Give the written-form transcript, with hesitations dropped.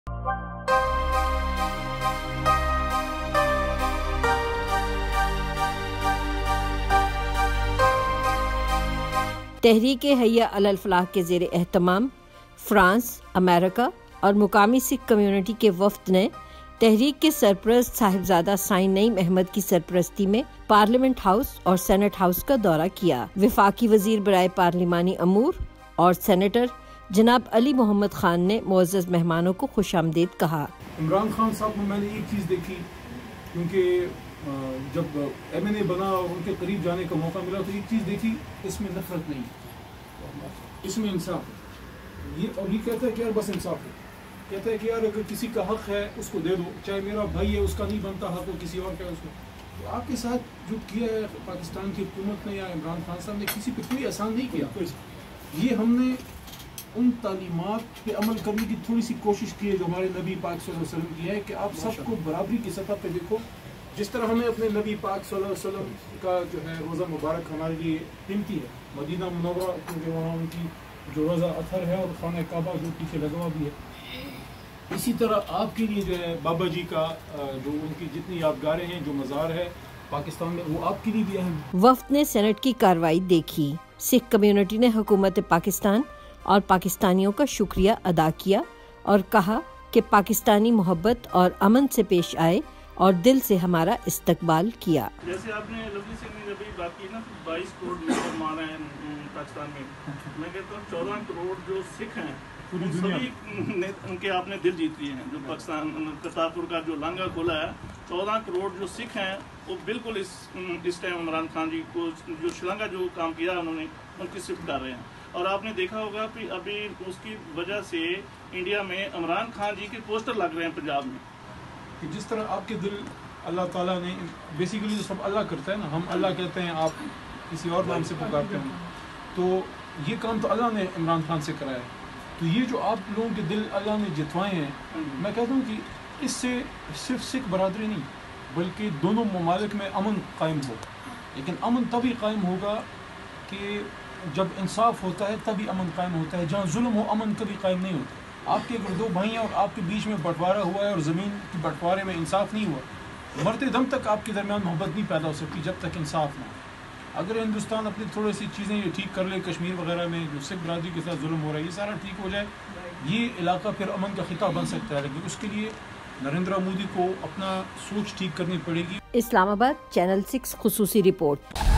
تحریک حیہ علی الفلاح کے زیر اہتمام فرانس، امریکہ اور مقامی سکھ کمیونٹی کے وفد نے تحریک کے سرپرست صاحبزادہ سائن نعیم احمد کی سرپرستی میں پارلیمنٹ ہاؤس اور سینٹ ہاؤس کا دورہ کیا۔ وفاقی وزیر برائے پارلیمانی امور اور سینیٹر جناب علی محمد خان نے معزز مہمانوں کو خوش آمدید کہا۔ عمران خان صاحب کو میں نے ایک چیز دیکھی، کیونکہ جب ایم این اے بنا اور ان کے قریب جانے کا موقع ملا تو ایک چیز دیکھی، اس میں نفرت نہیں، اس میں انصاف ہے۔ یہ کہتا ہے کہ یار بس انصاف ہے، کہتا ہے کہ یار اگر کسی کا حق ہے اس کو دے دو، چاہے میرا بھائی ہے اس کا نہیں بنتا حق ہو کسی اور کا اس کو۔ تو آپ کے ساتھ جو کیا ہے پاکستان کی حکومت نے یا عمران خان صاحب نے، کسی پہ کوئی احسان نہیں کیا۔ یہ ہم نے ان تعلیمات پہ عمل کرنے کی تھوڑی سی کوشش کی ہے جو ہمارے نبی پاک صلی اللہ علیہ وسلم کی ہے، کہ آپ سب کو برابری کی سطح پہ دیکھو۔ جس طرح ہمیں اپنے نبی پاک صلی اللہ علیہ وسلم کا جو ہے روزہ مبارک ہمارے لیے قیمتی ہے، مدینہ منورہ کیونکہ وہاں ان کی جو روزہ اثر ہے اور خانہ کعبہ جو پیچھے لگا ہوا بھی ہے، اسی طرح آپ کے لیے جو ہے بابا جی کا جو ان کی جتنی یادگاریں ہیں، جو مزار ہے پاکستان میں، وہ آپ کے لیے بھی اہم ہے۔ وفد نے سینٹ کی کارروائی دیکھی۔ سکھ کمیونٹی نے حکومت پاکستان اور پاکستانیوں کا شکریہ ادا کیا اور کہا کہ پاکستانی محبت اور امن سے پیش آئے اور دل سے ہمارا استقبال کیا۔ جیسے آپ نے لفظی سے ابھی بات کی نا، 22 کروڑ مسلمان ہیں پاکستان میں کہتا ہوں 14 کروڑ جو سکھ ہیں سبھی نے ان کے آپ نے دل جیت لیے ہیں۔ جو پاکستان کرتارپور کا جو لانگا کھولا ہے، 14 کروڑ جو سکھ ہیں وہ بالکل اس ٹائم عمران خان جی کو جو شلنگا جو کام کیا انہوں نے ان کی صفت کر رہے ہیں۔ اور آپ نے دیکھا ہوگا کہ ابھی اس کی وجہ سے انڈیا میں عمران خان جی کے پوسٹر لگ رہے ہیں پنجاب میں، کہ جس طرح آپ کے دل اللہ تعالیٰ نے بیسیکلی جو سب اللہ کرتا ہے نا، ہم اللہ کہتے ہیں، آپ کسی اور نام سے پکارتے ہیں، تو یہ کام تو اللہ نے عمران خان سے کرایا ہے۔ تو یہ جو آپ لوگوں کے دل اللہ نے جتوائے ہیں، میں کہتا ہوں کہ اس سے صرف سکھ برادری نہیں بلکہ دونوں ممالک میں امن قائم ہو۔ لیکن امن تبھی قائم ہوگا کہ جب انصاف ہوتا ہے، تبھی امن قائم ہوتا ہے۔ جہاں ظلم ہو امن کبھی قائم نہیں ہوتا۔ آپ کے اگر دو بھائی ہیں اور آپ کے بیچ میں بٹوارا ہوا ہے اور زمین کی بٹوارے میں انصاف نہیں ہوا، مرتے دم تک آپ کے درمیان محبت نہیں پیدا ہو سکتی جب تک انصاف نہ ہو۔ اگر ہندوستان اپنی تھوڑی سی چیزیں یہ ٹھیک کر لے، کشمیر وغیرہ میں جو سکھ برادری کے ساتھ ظلم ہو رہا ہے یہ سارا ٹھیک ہو جائے، یہ علاقہ پھر امن کا خطہ بن سکتا ہے۔ لیکن اس کے لیے نریندر مودی کو اپنا سوچ ٹھیک کرنی پڑے گی۔ اسلام آباد، چینل 6 خصوصی رپورٹ۔